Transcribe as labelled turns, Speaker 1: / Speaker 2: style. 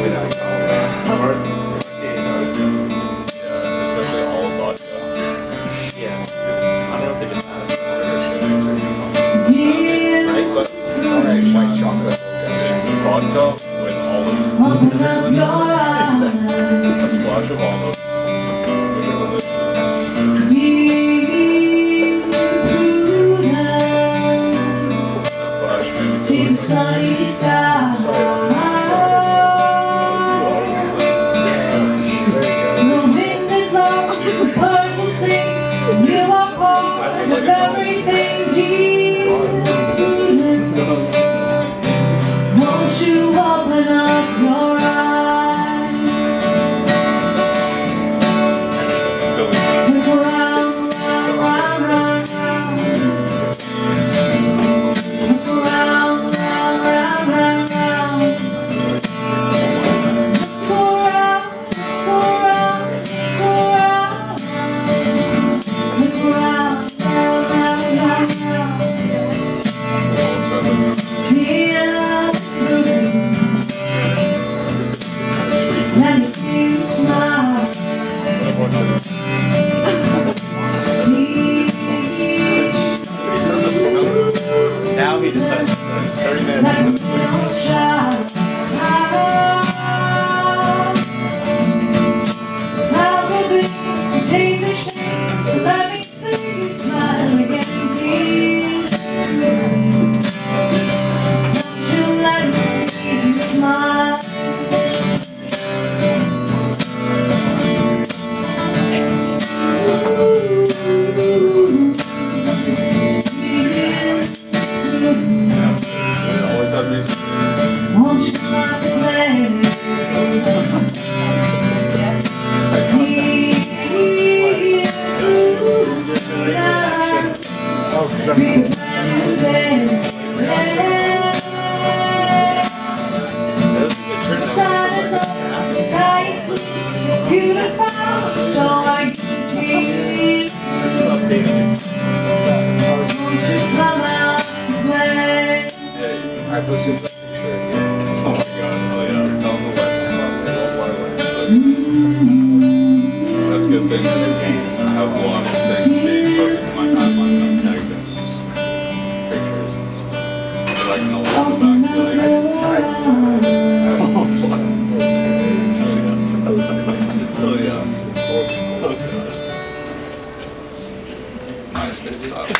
Speaker 1: Now he decides to 30 minutes.
Speaker 2: I posted that picture again. Oh my god, oh yeah, it's on the website. That's a good thing in this game. I have a lot of things being posted to my timeline on negative pictures. But I can always go back to like, oh yeah. Oh god. MySpace style.